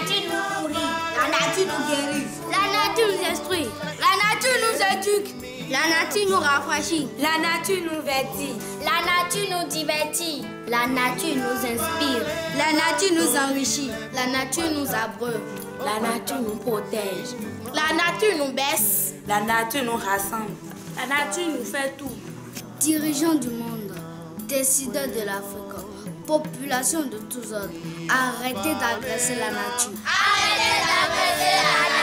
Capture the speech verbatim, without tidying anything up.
nature nous nourrit. La nature nous guérit. La nature nous instruit. La nature nous éduque. La nature nous rafraîchit. La nature nous vêtit. La nature nous divertit. La nature nous inspire. La nature nous enrichit. La nature nous abreuve. La nature nous protège. La nature nous baisse. La nature nous rassemble. La nature nous fait tout. Dirigeants du monde, décideurs de l'Afrique, population de tous ordres, arrêtez d'agresser la nature. Arrêtez d'agresser la nature.